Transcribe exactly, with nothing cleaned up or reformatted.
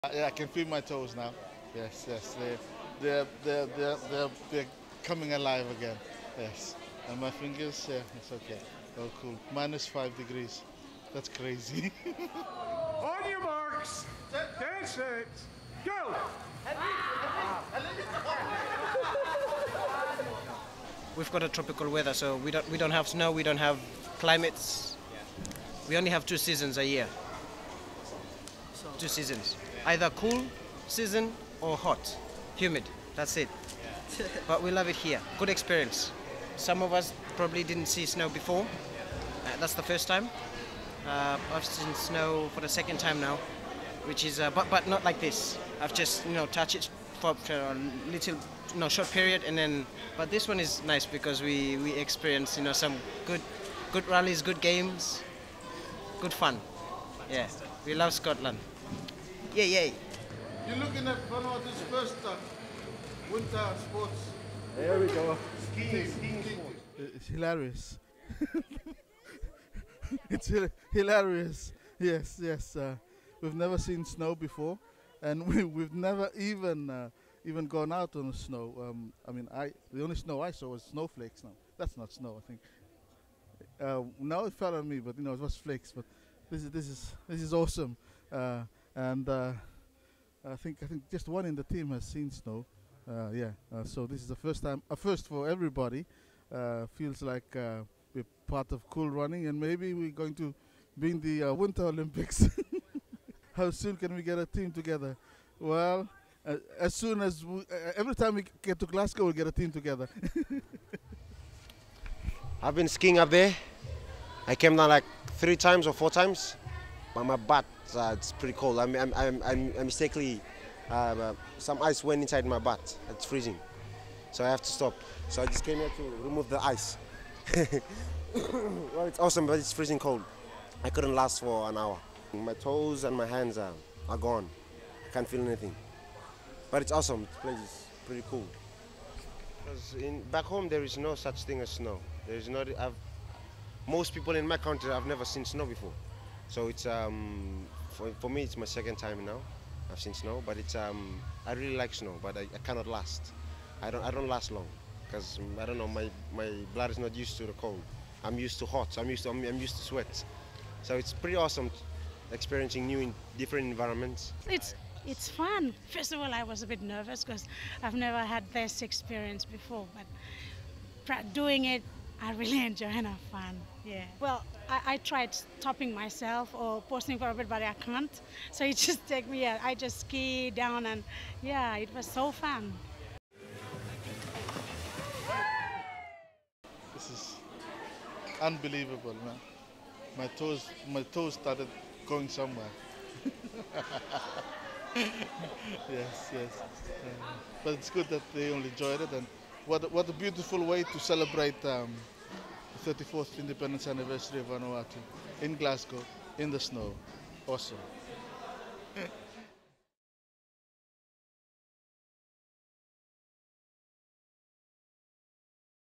Yeah, I can feel my toes now. Yes, yes, they're, they're, they're, they're, they're, they're coming alive again. Yes, and my fingers, yeah, it's okay. Oh, cool. Minus five degrees. That's crazy. On your marks, get set, go! We've got a tropical weather, so we don't we don't have snow, we don't have climates. We only have two seasons a year. Two seasons. Either cool season or hot, humid. That's it. But we love it here. Good experience. Some of us probably didn't see snow before. Uh, that's the first time. Uh, I've seen snow for the second time now, which is, uh, but but not like this. I've just you know touched it for a little, you know, short period, and then. But this one is nice because we we experience you know some good, good rallies, good games, good fun. Yeah, we love Scotland. Yay, yay. You're looking at Vanuatu's first uh, winter sports. There we go. Skiing, skiing sport. It's hilarious. It's hi hilarious. Yes, yes. Uh, we've never seen snow before, and we, we've never even uh, even gone out on the snow. Um, I mean, I the only snow I saw was snowflakes. Now that's not snow, I think. Uh, now it fell on me, but you know it was flakes. But this is this is this is awesome. Uh, and uh, I think I think just one in the team has seen snow. Uh, yeah. Uh, so this is the first time, a first for everybody. Uh, feels like uh, we're part of cool running, and maybe we're going to be in the uh, Winter Olympics. How soon can we get a team together? Well, uh, as soon as we, uh, every time we get to Glasgow, we'll get a team together. I've been skiing up there. I came down like three times or four times, but my butt, uh, it's pretty cold. I'm, I'm, I'm, I'm, I mistakenly, uh, uh, some ice went inside my butt. It's freezing, so I have to stop. So I just came here to remove the ice. Well, it's awesome, but it's freezing cold. I couldn't last for an hour. My toes and my hands are, are gone. I can't feel anything. But it's awesome. The place is pretty cool. Because in back home there is no such thing as snow. There is not. I've, most people in my country have never seen snow before. So it's um, for, for me it's my second time now. I've seen snow, but it's um, I really like snow, but I, I cannot last. I don't I don't last long because um, I don't know, my my blood is not used to the cold. I'm used to hot. So I'm used to I'm, I'm used to sweat. So it's pretty awesome experiencing new in different environments. It's it's fun. First of all, I was a bit nervous because I've never had this experience before, but doing it, I really enjoy and have fun. Yeah. Well, I, I tried stopping myself or posting for a bit, but I can't. So it just take me. Yeah, I just ski down, and yeah, it was so fun. This is unbelievable, man. My toes, my toes started going somewhere. Yes, yes. Uh, but it's good that they all enjoyed it, and what what a beautiful way to celebrate um, the thirty-fourth independence anniversary of Vanuatu in Glasgow in the snow. Awesome.